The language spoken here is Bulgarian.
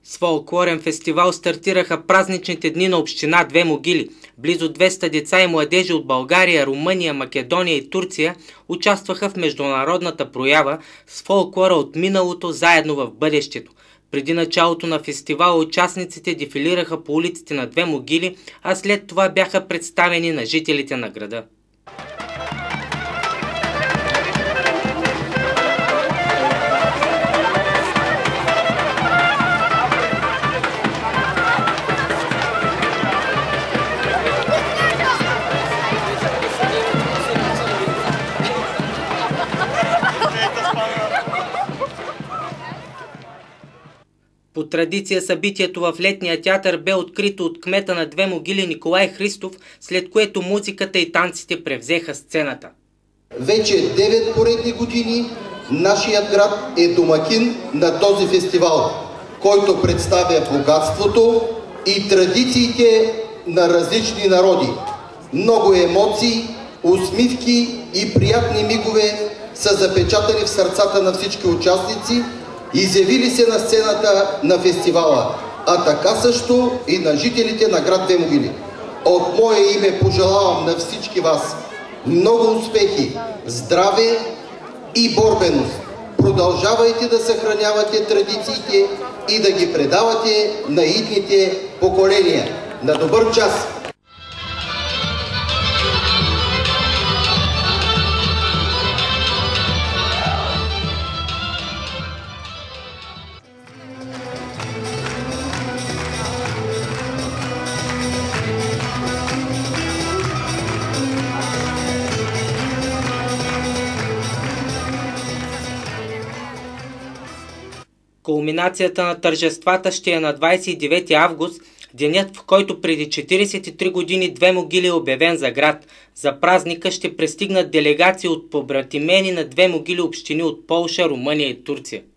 С фолклорен фестивал стартираха празничните дни на община Две могили. Близо 200 деца и младежи от България, Румъния, Македония и Турция участваха в международната проява с фолклора от миналото заедно в бъдещето. Преди началото на фестивала участниците дефилираха по улиците на Две могили, а след това бяха представени на жителите на града. По традиция събитието в летния театър бе открито от кмета на Две могили Николай Христов, след което музиката и танците превзеха сцената. Вече 9 поредни години нашият град е домакин на този фестивал, който представя богатството и традициите на различни народи. Много емоции, усмивки и приятни мигове са запечатани в сърцата на всички участници, изявили се на сцената на фестивала, а така също и на жителите на град Две могили. От мое име пожелавам на всички вас много успехи, здраве и борбеност. Продължавайте да съхранявате традициите и да ги предавате на идните поколения. На добър час! Кулминацията на тържествата ще е на 29 август, денят, в който преди 43 години Две могили е обявен за град. За празника ще пристигнат делегации от побратимени на Две могили общини от Полша, Румъния и Турция.